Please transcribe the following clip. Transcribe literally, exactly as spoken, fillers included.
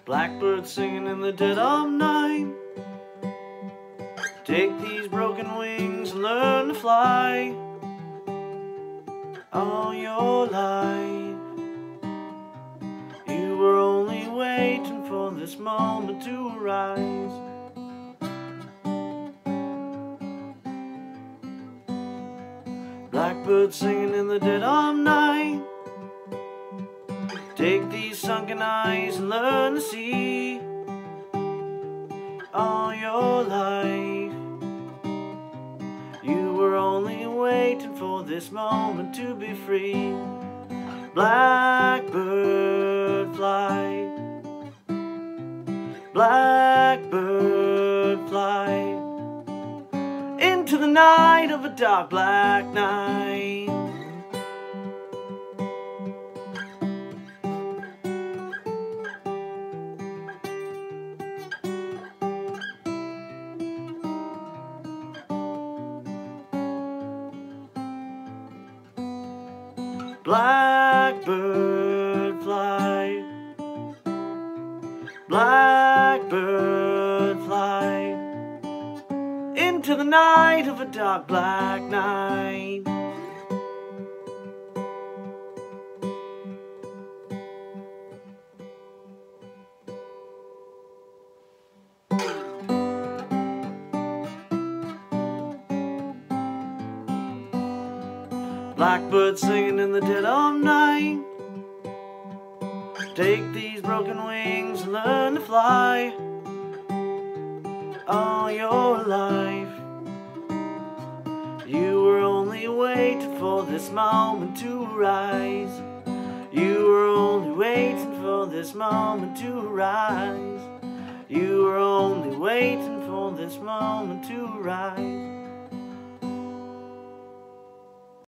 Blackbird singing in the dead of night. Take these broken wings and learn to fly. All your life you were only waiting for this moment to arise. Blackbird singing in the dead of night. Take these sunken eyes and learn to see. All your life you were only waiting for this moment to be free. Blackbird fly, blackbird fly, into the night of a dark black night. Blackbird fly, blackbird fly, into the night of a dark black night. Blackbird singing in the dead of night. Take these broken wings and learn to fly. All your life you were only waiting for this moment to rise. You were only waiting for this moment to rise. You were only waiting for this moment to rise.